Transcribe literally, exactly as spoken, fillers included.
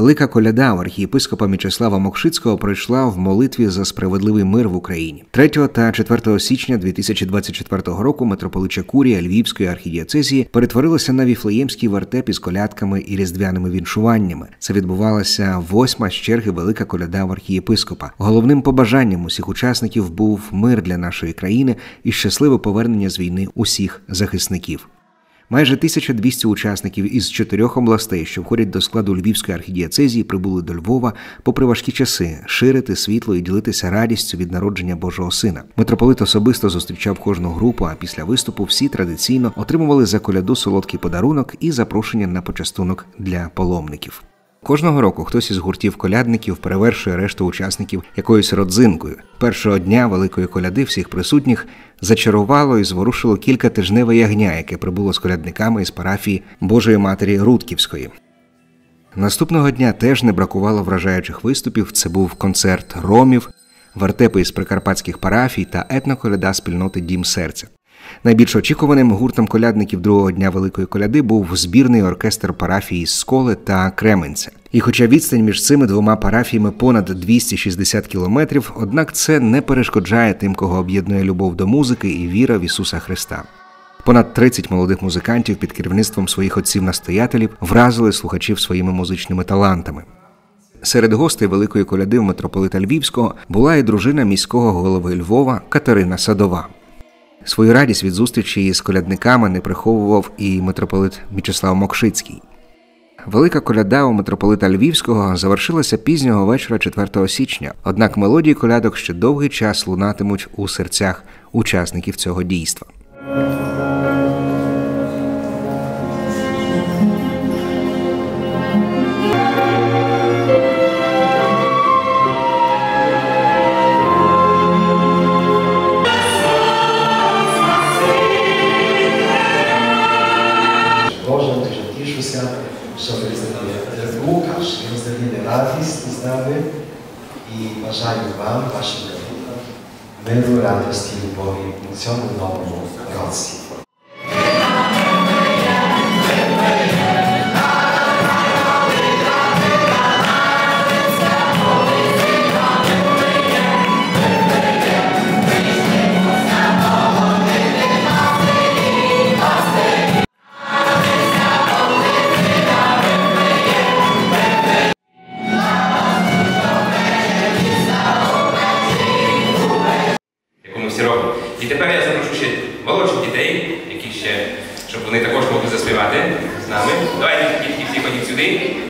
Велика коляда у архієпископа Мічеслава Мокшицького пройшла в молитві за справедливий мир в Україні. третього та четвертого січня дві тисячі двадцять четвертого року митрополича Курія Львівської архідієцезії перетворилася на віфлеємський вертеп із колядками і різдвяними віншуваннями. Це відбувалася восьма з черги Велика коляда у архієпископа. Головним побажанням усіх учасників був мир для нашої країни і щасливе повернення з війни усіх захисників. Майже тисяча двісті учасників із чотирьох областей, що входять до складу Львівської архідієцезії, прибули до Львова, попри важкі часи, ширити світло і ділитися радістю від народження Божого Сина. Митрополит особисто зустрічав кожну групу, а після виступу всі традиційно отримували за коляду солодкий подарунок і запрошення на почастунок для паломників. Кожного року хтось із гуртів колядників перевершує решту учасників якоюсь родзинкою. Першого дня Великої коляди всіх присутніх зачарувало і зворушило кількатижневе ягня, яке прибуло з колядниками із парафії Божої Матері Рудківської. Наступного дня теж не бракувало вражаючих виступів. Це був концерт ромів, вертепи із прикарпатських парафій та етноколяда спільноти «Дім серця». Найбільш очікуваним гуртом колядників другого дня Великої коляди був збірний оркестр парафії Сколи та Кременця. І хоча відстань між цими двома парафіями понад двісті шістдесят кілометрів, однак це не перешкоджає тим, кого об'єднує любов до музики і віра в Ісуса Христа. Понад тридцять молодих музикантів під керівництвом своїх отців-настоятелів вразили слухачів своїми музичними талантами. Серед гостей Великої коляди в митрополита Львівського була і дружина міського голови Львова Катерина Садова. Свою радість від зустрічі із колядниками не приховував і митрополит Мічеслав Мокшицький. Велика коляда у митрополита Львівського завершилася пізнього вечора четвертого січня, однак мелодії колядок ще довгий час лунатимуть у серцях учасників цього дійства. Що ви Łukasz, rozdawimy радість з нами і бажаю вам, вашим миру, радості, любові у цьому новому році. І тепер я запрошу ще молодших дітей, які ще, щоб вони також могли заспівати з нами. Давайте, дітки, всі ходіть сюди.